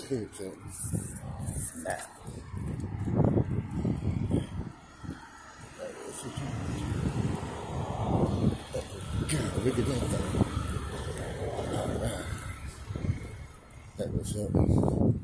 hoops up. Nah. God, look at that thing. Alright. That was something.